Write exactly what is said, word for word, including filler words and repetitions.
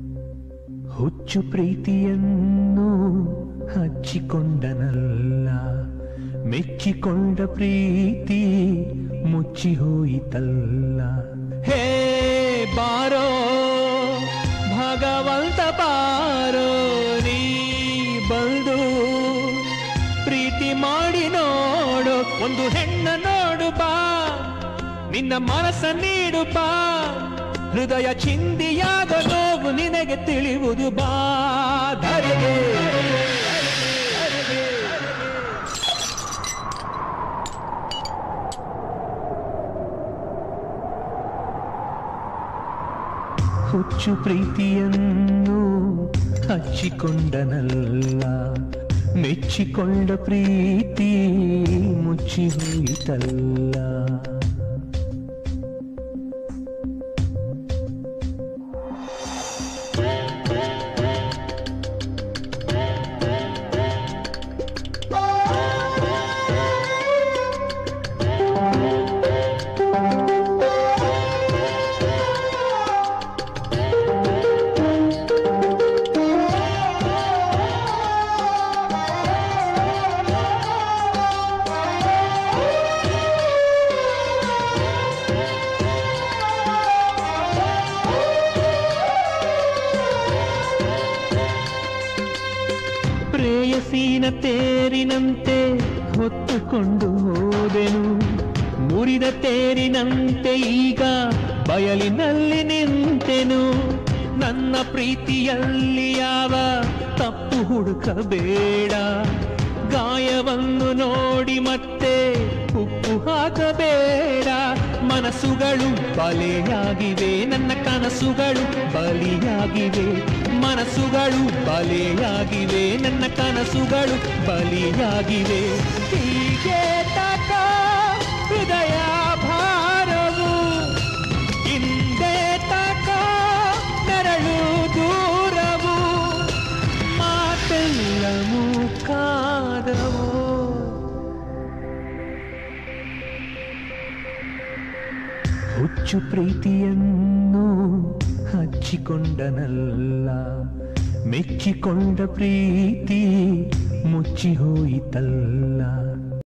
ಹುಚ್ಚು ಪ್ರೀತಿಯನ್ನು ಹಚ್ಚಿಕೊಂಡನಲ್ಲ, ಮೆಚ್ಚಿಕೊಂಡ ಪ್ರೀತಿ ಮುಚ್ಚಿ ಹೋಯಿತಲ್ಲ. ಹೇ ಬಾರೋ ಭಗವಂತ ಬಾರೋ, ನೀ ಬಂದು ಪ್ರೀತಿ ಮಾಡಿ ನೋಡು. ಒಂದು ಹೆಣ್ಣ ನೋಡು ಬಾ, ನಿನ್ನ ಮನಸ್ಸ ನೀಡು ಬಾ, ಹೃದಯ ಚಿಂದಿಯಾದ ನೋವು ನಿನಗೆ ತಿಳಿಯುವುದು ಬಾ. ಧರೆಗೆ ಹುಚ್ಚು ಪ್ರೀತಿಯನ್ನು ಹಚ್ಚಿಕೊಂಡನಲ್ಲ, ಮೆಚ್ಚಿಕೊಂಡ ಪ್ರೀತಿ ಮುಚ್ಚಿ ಹೋಯಿತಲ್ಲ. ಪ್ರೇಯಸೀನ ತೇರಿನಂತೆ ಹೊತ್ತುಕೊಂಡು ಹೋದೆನು, ಮುರಿದ ತೇರಿನಂತೆ ಈಗ ಬಯಲಿನಲ್ಲಿ ನಿಂತೆನು. ನನ್ನ ಪ್ರೀತಿಯಲ್ಲಿ ಯಾವ ತಪ್ಪು ಹುಡುಕಬೇಡ, ಗಾಯವನ್ನು ನೋಡಿ ಮತ್ತೆ ಉಪ್ಪು ಹಾಕಬೇಡ. ಮನಸ್ಸುಗಳು ಬಲೆಯಾಗಿವೆ, ನನ್ನ ಕನಸುಗಳು ಬಲಿಯಾಗಿವೆ. ಮನಸ್ಸುಗಳು ಬಲೆಯಾಗಿವೆ, ನನ್ನ ಕನಸುಗಳು ಬಲಿಯಾಗಿವೆ. ಹೀಗೆ ತಕ ಹೃದಯ ಭಾರವು, ಹಿಂದೆ ತಕ ನೆರಳು ದೂರವು, ಮಾತೆಲ್ಲ ಮುಖಾದವು. ಹುಚ್ಚು ಪ್ರೀತಿಯನ್ನು ಹಚ್ಚಿಕೊಂಡನಲ್ಲ, ಮೆಚ್ಚಿಕೊಂಡ ಪ್ರೀತಿ ಮುಚ್ಚಿ ಹೋಯಿತಲ್ಲ.